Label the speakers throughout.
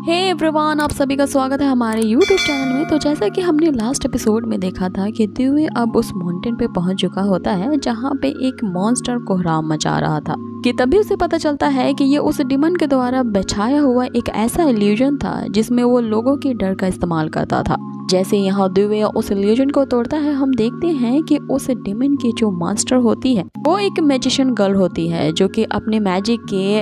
Speaker 1: Hey everyone, आप सभी का स्वागत है हमारे YouTube चैनल में। तो जैसा कि हमने लास्ट एपिसोड में देखा था कि दिव्य अब उस माउंटेन पे पहुंच चुका होता है जहां पे एक मॉन्स्टर कोहराम मचा रहा था कि तभी उसे पता चलता है कि ये उस डिमन के द्वारा बिछाया हुआ एक ऐसा इल्यूजन था जिसमें वो लोगों के डर का इस्तेमाल करता था। जैसे यहाँ दिव्य उस इल्यूजन को तोड़ता है, हम देखते हैं कि उस डिमन की जो मास्टर होती है वो एक मैजिशियन गर्ल होती है जो कि अपने मैजिक के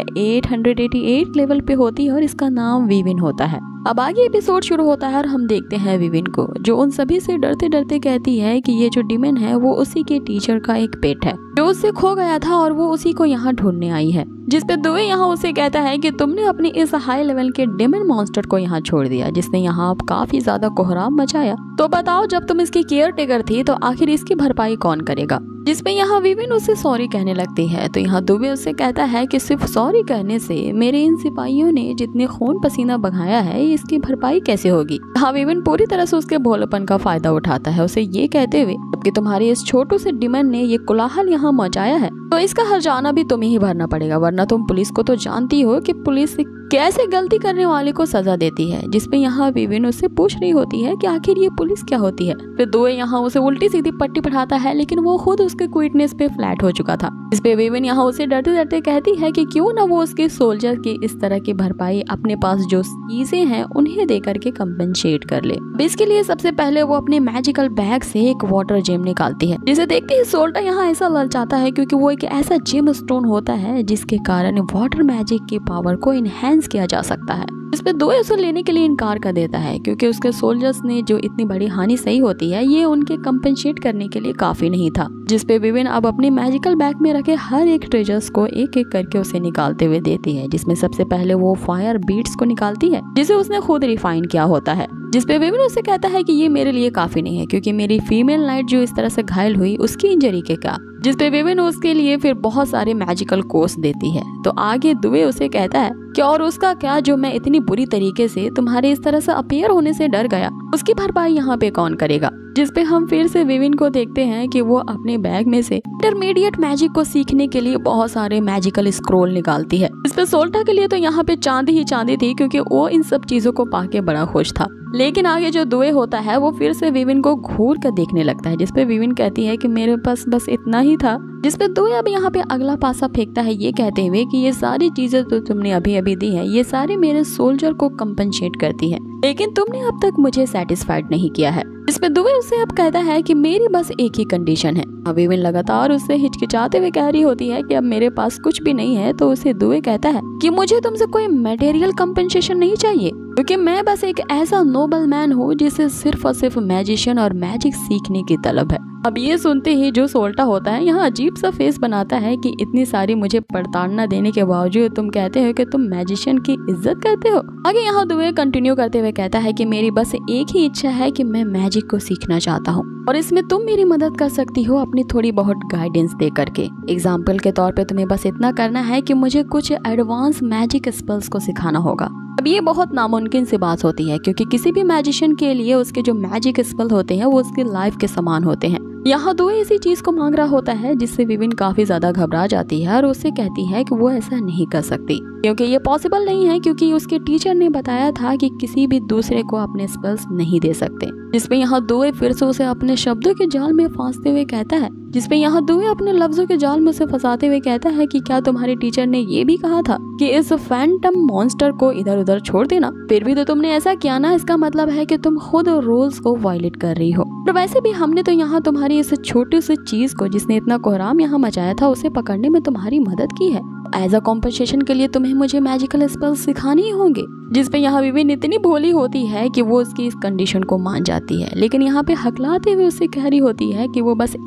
Speaker 1: 888 लेवल पे होती है और इसका नाम विविन होता है। अब आगे एपिसोड शुरू होता है और हम देखते हैं विविन को जो उन सभी से डरते डरते कहती है कि ये जो डिमन है वो उसी के टीचर का एक पेट है जो उससे खो गया था और वो उसी को यहाँ ढूंढने आई है। जिस पे दुबे यहाँ उसे कहता है कि तुमने अपने इस हाई लेवल के डिमन मॉन्स्टर को यहाँ छोड़ दिया जिसने यहाँ काफी ज्यादा कोहराम मचाया, तो बताओ जब तुम इसकी केयर टेकर थी तो आखिर इसकी भरपाई कौन करेगा। जिसपे यहाँ विविन उससे सॉरी कहने लगती है तो यहाँ दुबे उससे कहता है कि सिर्फ सॉरी कहने से मेरे इन सिपाहियों ने जितने खून पसीना बहाया है इसकी भरपाई कैसे होगी। यहाँ विविन पूरी तरह से उसके भोलेपन का फायदा उठाता है उसे ये कहते हुए कि तुम्हारे इस छोटू से डिमन ने ये कोलाहल यहाँ मचाया है तो इसका हर्जाना भी तुम्हें ही भरना पड़ेगा, वरना तुम पुलिस को तो जानती हो कि पुलिस कैसे गलती करने वाले को सजा देती है। जिसपे यहाँ विविन उससे पूछ रही होती है कि आखिर ये पुलिस क्या होती है। फिर दुबे यहाँ उसे उल्टी सीधी पट्टी पढ़ाता है लेकिन वो खुद उसके क्विटनेस पे फ्लैट हो चुका था। जिसपे विविन यहाँ उसे डरते डरते कहती है कि क्यों ना वो उसके सोल्जर की इस तरह की भरपाई अपने पास जो चीजें हैं उन्हें दे करके कंपनसेट कर ले। इसके लिए सबसे पहले वो अपने मैजिकल बैग से एक वाटर जेम निकालती है जिसे देखते ही सोल्टा यहाँ ऐसा ललचाता है क्योंकि वो एक ऐसा जेम स्टोन होता है जिसके कारण वाटर मैजिक की पावर को इनहेंस किया जा सकता है। इस पे दुबे उसे लेने के लिए इनकार कर देता है क्योंकि उसके सोल्जर्स ने जो इतनी बड़ी हानि सही होती है ये उनके कंपनसेट करने के लिए काफी नहीं था। जिसपे विविन अब अपने मैजिकल बैग में रखे हर एक ट्रेजर्स को एक एक करके उसे निकालते हुए देती है, जिसमें सबसे पहले वो फायर बीट्स को निकालती है जिसे उसने खुद रिफाइन किया होता है। जिसपे विविन उसे कहता है कि ये मेरे लिए काफी नहीं है क्योंकि मेरी फीमेल नाइट जो इस तरह से घायल हुई उसकी इंजरी के क्या। जिसपे विविन उसके लिए फिर बहुत सारे मैजिकल कोर्स देती है। तो आगे दुबे उसे कहता है कि और उसका क्या जो मैं इतनी बुरी तरीके से तुम्हारे इस तरह से अपीयर होने से डर गया, उसकी भरपाई यहाँ पे कौन करेगा। जिसपे हम फिर से विविन को देखते हैं कि वो अपने बैग में से इंटरमीडिएट मैजिक को सीखने के लिए बहुत सारे मैजिकल स्क्रोल निकालती है। इसपे सोल्टा के लिए तो यहाँ पे चांदी ही चांदी थी क्योंकि वो इन सब चीजों को पाके बड़ा खुश था। लेकिन आगे जो दुबे होता है वो फिर से विविन को घूर कर देखने लगता है जिसपे विविन कहती है कि मेरे पास बस इतना ही था। जिसपे दुबे अब यहाँ पे अगला पासा फेंकता है ये कहते हुए कि ये सारी चीजें तो तुमने अभी अभी दी है ये सारी मेरे सोल्जर को कंपनसेट करती है लेकिन तुमने अब तक मुझे सेटिस्फाइड नहीं किया है। इस पे दुबे उसे अब कहता है कि मेरी बस एक ही कंडीशन है। विविन लगातार उससे हिचकिचाते हुए कह रही होती है कि अब मेरे पास कुछ भी नहीं है तो उसे दुबे कहता है कि मुझे तुमसे कोई मटेरियल कंपनसेशन नहीं चाहिए क्योंकि मैं बस एक ऐसा नोबल मैन हूँ जिसे सिर्फ और सिर्फ मैजिशियन और मैजिक सीखने की तलब है। अब ये सुनते ही जो सोल्टा होता है यहाँ अजीब सा फेस बनाता है कि इतनी सारी मुझे प्रताड़ना देने के बावजूद तुम कहते हो कि तुम मैजिशियन की इज्जत करते हो। आगे यहाँ दुबे कंटिन्यू करते हुए कहता है कि मेरी बस एक ही इच्छा है कि मैं मैजिक को सीखना चाहता हूँ और इसमें तुम मेरी मदद कर सकती हो अपनी थोड़ी बहुत गाइडेंस दे करके। एग्जाम्पल के तौर पे तुम्हें बस इतना करना है कि मुझे कुछ एडवांस मैजिक स्पेल्स को सिखाना होगा। अब ये बहुत नामुमकिन सी बात होती है क्योंकि किसी भी मैजिशियन के लिए उसके जो मैजिक स्पेल होते हैं वो उसकी लाइफ के समान होते हैं। यहाँ दुबे इसी चीज को मांग रहा होता है जिससे विविन काफी ज्यादा घबरा जाती है और उससे कहती है कि वो ऐसा नहीं कर सकती क्योंकि ये पॉसिबल नहीं है क्योंकि उसके टीचर ने बताया था कि किसी भी दूसरे को अपने स्पेल्स नहीं दे सकते। जिसपे यहाँ दुबे फिर से उसे अपने शब्दों के जाल में फांसते हुए कहता है जिसपे यहाँ दुबे अपने लफ्जों के जाल में उसे फंसाते हुए कहता है कि क्या तुम्हारे टीचर ने ये भी कहा था कि इस फैंटम मॉन्स्टर को इधर उधर छोड़ देना, फिर भी तो तुमने ऐसा किया ना, इसका मतलब है कि तुम खुद रूल्स को वायलेट कर रही हो। और वैसे भी हमने तो यहाँ तुम्हारी इस छोटी सी चीज को जिसने इतना कोहराम यहाँ मचाया था उसे पकड़ने में तुम्हारी मदद की है। एज अ कॉम्पनसेशन के लिए तुम्हें मुझे मैजिकल स्पेल्स सिखाने ही होंगे। जिसपे यहाँ विविन इतनी भोली होती है कि वो उसकी इस कंडीशन को मान जाती है लेकिन यहाँ पे हकलाते हुए उससे कह रही होती है कि वो बस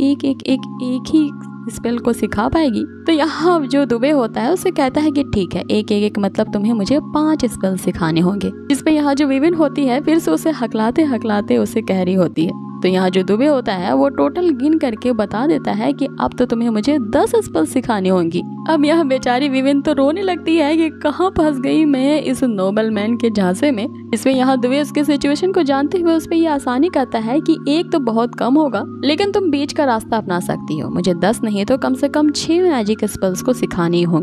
Speaker 1: एक ही स्पेल को सिखा पाएगी। तो यहाँ जो दुबे होता है उसे कहता है कि ठीक है एक मतलब तुम्हें मुझे 5 स्पेल सिखाने होंगे। जिसपे यहाँ जो विविन होती है फिर से उसे हकलाते हकलाते उसे कह रही होती है। तो यहाँ जो दुबे होता है वो टोटल गिन करके बता देता है कि अब तो तुम्हें मुझे 10 स्पेल सिखानी होंगी। अब यह बेचारी विविन तो रोने लगती है कि कहाँ फंस गई मैं इस नोबल मैन के झांसे में। इसमें यहाँ दुबे उसके सिचुएशन को जानते हुए उस पर ये आसानी करता है कि एक तो बहुत कम होगा लेकिन तुम बीच का रास्ता अपना सकती हो, मुझे 10 नहीं तो कम से कम 6 मैजिक स्पेल्स को सिखाने ही होंगे।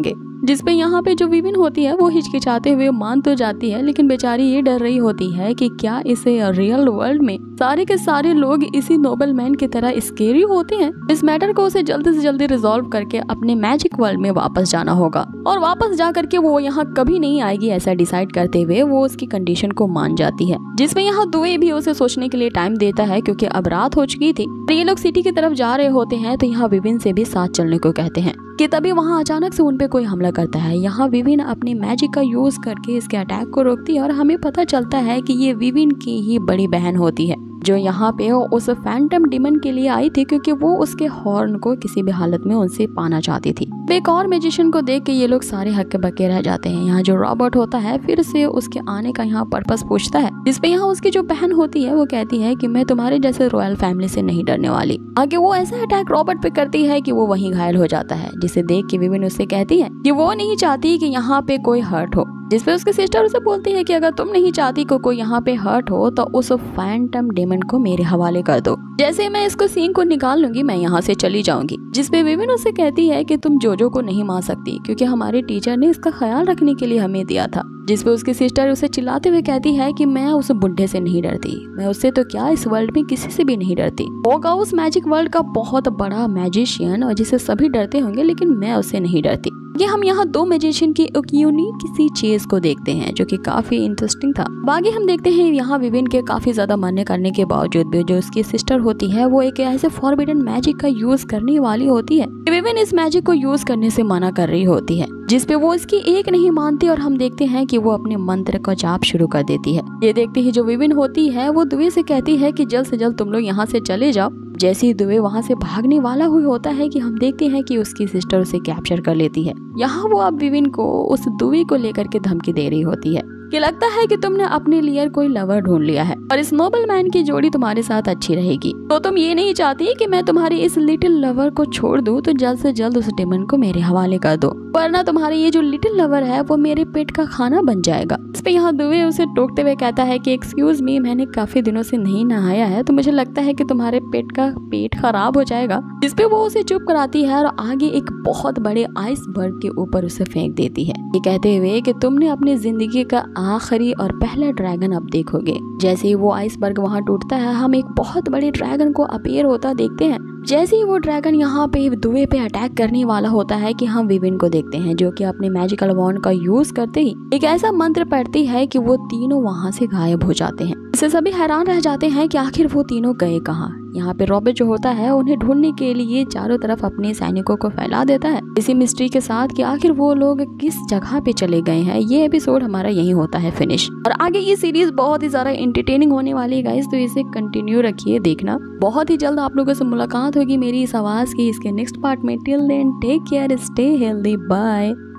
Speaker 1: जिसपे यहाँ पे जो विविन होती है वो हिचकिचाते हुए मान तो जाती है, लेकिन बेचारी ये डर रही होती है कि क्या इसे रियल वर्ल्ड में सारे के सारे लोग इसी नोबल मैन की तरह स्केरी होते हैं। इस मैटर को उसे जल्दी से जल्दी रिजॉल्व करके अपने मैजिक वर्ल्ड में वापस जाना होगा और वापस जा करके वो यहाँ कभी नहीं आएगी ऐसा डिसाइड करते हुए वो उसकी कंडीशन को मान जाती है, जिसमें यहाँ दुए भी उसे सोचने के लिए टाइम देता है क्योंकि अब रात हो चुकी थी। ये लोग सिटी की तरफ जा रहे होते हैं तो यहाँ विविन से भी साथ चलने को कहते हैं कि तभी वहाँ अचानक से उन पे कोई हमला करता है। यहाँ विविन अपनी मैजिक का यूज करके इसके अटैक को रोकती है और हमें पता चलता है कि ये विविन की ही बड़ी बहन होती है जो यहाँ पे उस फैंटम डिमन के लिए आई थी क्योंकि वो उसके हॉर्न को किसी भी हालत में उनसे पाना चाहती थी। एक और मैजिशियन को देख के ये लोग सारे हक्के बक्के रह जाते हैं। यहाँ जो रॉबर्ट होता है फिर से उसके आने का यहाँ पर्पस पूछता है, जिसपे यहाँ उसकी जो बहन होती है वो कहती है कि मैं तुम्हारे जैसे रॉयल फैमिली से नहीं डरने वाली। आगे वो ऐसा अटैक रॉबर्ट पे करती है कि वो वहीं घायल हो जाता है, जिसे देख के विविन उससे कहती है कि वो नहीं चाहती कि यहाँ पे कोई हर्ट हो, जिसपे उसकी सिस्टर उसे बोलती है कि अगर तुम नहीं चाहती कि कोई यहाँ पे हर्ट हो तो उस फैंटम डेमन को मेरे हवाले कर दो, जैसे मैं इसको सीन को निकाल लूंगी मैं यहाँ से चली जाऊंगी। जिसपे विविन उसे कहती है कि तुम जोजो को नहीं मार सकती क्योंकि हमारे टीचर ने इसका ख्याल रखने के लिए हमें दिया था। जिसपे उसकी सिस्टर उसे चिल्लाते हुए कहती है कि मैं उस बुढ़े से नहीं डरती, मैं उससे तो क्या इस वर्ल्ड में किसी से भी नहीं डरती। होगा उस मैजिक वर्ल्ड का बहुत बड़ा मैजिशियन और जिसे सभी डरते होंगे, लेकिन मैं उससे नहीं डरती। ये हम यहाँ दो मैजिशियन की एक यूनिक सी चीज को देखते हैं जो कि काफी इंटरेस्टिंग था। बाकी हम देखते हैं यहाँ विविन के काफी ज्यादा मान्य करने के बावजूद भी जो उसकी सिस्टर होती है वो एक ऐसे फॉरबिडन मैजिक का यूज करने वाली होती है। विविन इस मैजिक को यूज करने से मना कर रही होती है, जिसपे वो इसकी एक नहीं मानती और हम देखते हैं कि वो अपने मंत्र का जाप शुरू कर देती है। ये देखते ही जो विविन होती है वो दुए से कहती है कि जल्द से जल्द तुम लोग यहाँ से चले जाओ। जैसे ही दुए वहाँ से भागने वाला हुई होता है कि हम देखते हैं कि उसकी सिस्टर उसे कैप्चर कर लेती है। यहाँ वो अब विविन को उस दुए को लेकर के धमकी दे रही होती है कि लगता है कि तुमने अपने लिए कोई लवर ढूंढ लिया है और इस नोबल मैन की जोड़ी तुम्हारे साथ अच्छी रहेगी, तो तुम ये नहीं चाहती कि मैं तुम्हारी इस लिटिल लवर को छोड़ दूं, तो जल्द से जल्द उस डेमन को मेरे हवाले कर दो, वरना तुम्हारी ये जो लिटिल लवर है वो मेरे पेट का खाना बन जाएगा। इस पे यहाँ दुए उसे टोकते हुए कहता है कि एक्सक्यूज मी, मैंने काफी दिनों से नहीं नहाया है तो मुझे लगता है कि तुम्हारे पेट खराब हो जाएगा। जिसपे वो उसे चुप कराती है और आगे एक बहुत बड़े आइसबर्ग के ऊपर उसे फेंक देती है, ये कहते हुए कि तुमने अपनी जिंदगी का आखिरी और पहला ड्रैगन अब देखोगे। जैसे ही वो आइसबर्ग वहाँ टूटता है हम एक बहुत बड़े ड्रैगन को अपीयर होता देखते हैं। जैसे ही वो ड्रैगन यहाँ पे दुए पे अटैक करने वाला होता है कि हम विविन को देखते हैं जो कि अपने मैजिकल वॉन्ड का यूज करते ही एक ऐसा मंत्र पढ़ती है कि वो तीनों वहाँ से गायब हो जाते हैं। इससे सभी हैरान रह जाते हैं कि आखिर वो तीनों गए कहाँ। यहाँ पे रॉबर्ट जो होता है उन्हें ढूंढने के लिए चारों तरफ अपने सैनिकों को फैला देता है इसी मिस्ट्री के साथ कि आखिर वो लोग किस जगह पे चले गए हैं। ये एपिसोड हमारा यहीं होता है फिनिश और आगे ये सीरीज बहुत ही ज्यादा एंटरटेनिंग होने वाली है गाइस, तो इसे कंटिन्यू रखिए देखना। बहुत ही जल्द आप लोगों से मुलाकात होगी मेरी इस आवाज की इसके नेक्स्ट पार्ट में। Till then take care, stay healthy, bye.